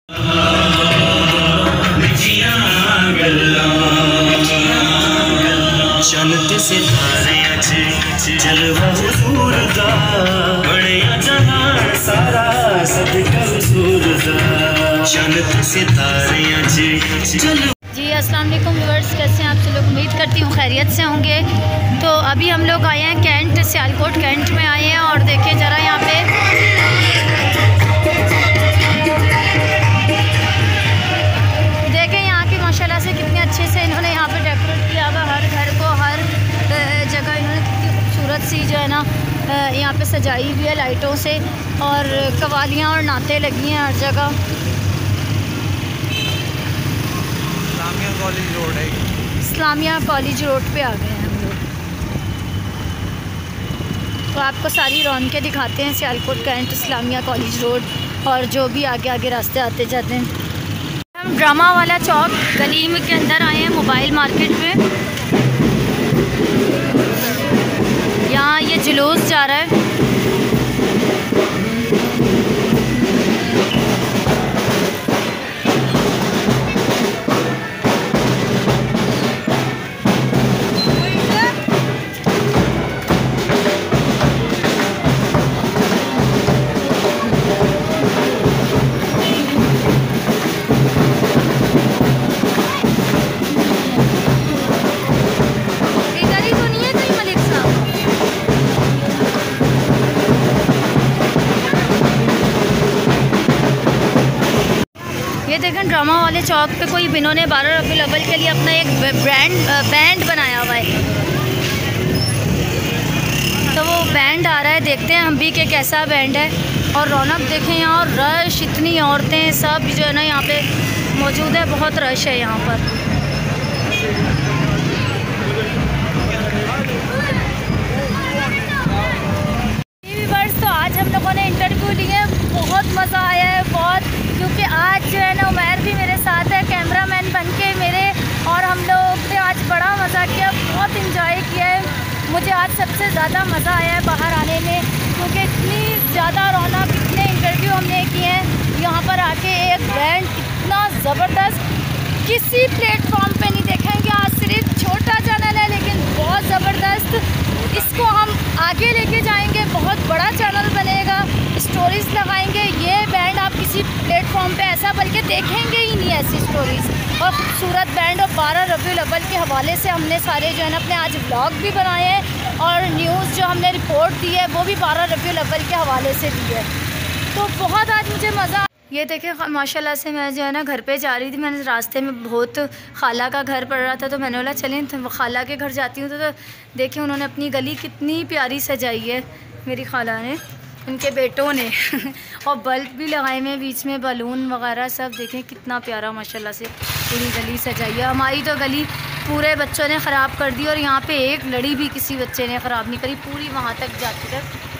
चंद सितारे अच जलवा हुजूर दा बड़िया जहान सारा सदका हुजूर दा चंद सितारे अच जलवा। जी अस्सलाम वालेकुम व्यूअर्स, कैसे हैं आप सब लोग? उम्मीद करती हूँ खैरियत से होंगे। तो अभी हम लोग आए हैं कैंट, सियालकोट कैंट में आए हैं और देखें ज़रा यहाँ पे देखें यहाँ की माशाल्लाह से कितने अच्छे से इन्होंने यहाँ पे डेकोरेट किया हुआ। हर घर को हर जगह इन्होंने कितनी खूबसूरत सी जो है ना यहाँ पे सजाई हुई है लाइटों से, और कवालियाँ और नाते लगी हैं हर जगह। कॉलेज रोड है, इस्लामिया कॉलेज रोड पे आ गए हैं हम लोग। तो आपको सारी रौनकें दिखाते हैं Sialkot cantt, Islamia college road और जो भी आगे आगे रास्ते आते जाते हैं। हम ड्रामा वाला चौक गली में के अंदर आए हैं, मोबाइल मार्केट में। यहाँ ये जुलूस जा रहा है। ये देखें ड्रामा वाले चौक पे कोई इन्होंने 12 रबीउल अव्वल के लिए अपना एक बैंड बनाया हुआ है। तो वो बैंड आ रहा है, देखते हैं हम भी कि कैसा बैंड है। और रौनक देखें यहाँ, और रश, इतनी औरतें सब जो है ना यहाँ पे मौजूद है। बहुत रश है यहाँ पर। तो आज हम लोगों ने इंटरव्यू लिए, बहुत मज़ा आया है बहुत, क्योंकि आज जो है ना उमैर भी मेरे साथ है कैमरामैन बन के मेरे, और हम लोग ने आज बड़ा मज़ा किया, बहुत इंजॉय किया है। मुझे आज सबसे ज़्यादा मज़ा आया है बाहर आने में, क्योंकि इतनी ज़्यादा रौनक, इतने इंटरव्यू हमने किए हैं। यहाँ पर आके एक बैंड इतना ज़बरदस्त किसी प्लेटफॉर्म पे नहीं देखेंगे। आज सिर्फ छोटा चैनल है लेकिन बहुत ज़बरदस्त, इसको हम आगे लेके जाएंगे, बहुत बड़ा चैनल बनेगा, स्टोरीज़ लगाएंगे। ये बैंड आप किसी प्लेटफॉर्म पे ऐसा बल्कि देखेंगे ही नहीं, ऐसी स्टोरीज़ और खूबसूरत बैंड। और 12 रबीउल अव्वल के हवाले से हमने सारे जो है ना अपने आज व्लॉग भी बनाए हैं, और न्यूज़ जो हमने रिपोर्ट दी है वो भी 12 रबीउल अव्वल के हवाले से दी है। तो बहुत आज मुझे मज़ा। ये देखें माशाल्लाह से मैं जो है ना घर पे जा रही थी, मैंने रास्ते में बहुत खाला का घर पड़ रहा था, तो मैंने बोला चलें तो खाला के घर जाती हूँ। तो देखिए उन्होंने अपनी गली कितनी प्यारी सजाई है, मेरी खाला ने, उनके बेटों ने और बल्ब भी लगाए हुए बीच में, बलून वगैरह सब। देखें कितना प्यारा माशाल्लाह से पूरी गली सजाई है। हमारी तो गली पूरे बच्चों ने ख़राब कर दी, और यहाँ पे एक लड़ी भी किसी बच्चे ने ख़राब नहीं करी, पूरी वहाँ तक जाती तक